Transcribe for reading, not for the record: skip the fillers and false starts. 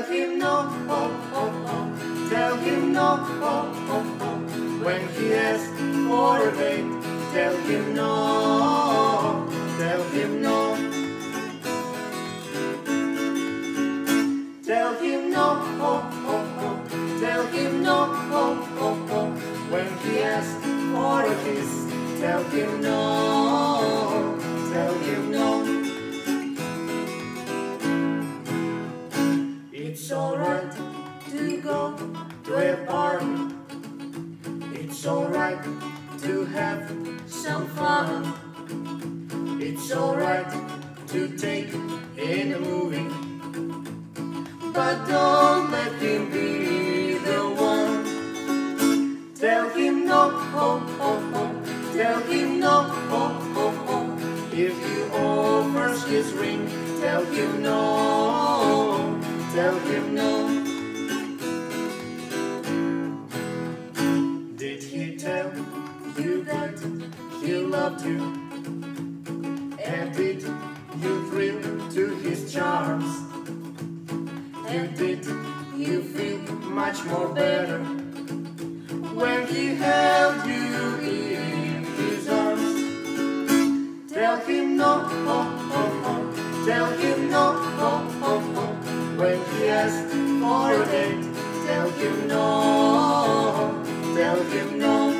Tell him no, oh, oh, oh. Tell him no, oh, oh, oh. When he asks for a date, tell him no, tell him no. Tell him no, oh, oh, oh. Tell him no, oh, oh, oh. When he asks for a kiss, tell him no, tell him no. It's alright to go to a party. It's alright to have some fun. It's alright to take in a movie, but don't let him be the one. Tell him no, oh, oh, oh. Tell him no, oh, oh, oh. If he offers his ring, tell him no, tell him no. Did he tell you that he loved you? And did you thrill to his charms? And did you feel much more better when he held you in his arms? Tell him no, oh, oh, oh. Tell him no, oh, oh, oh. When he asks for a date, tell him no, tell him no.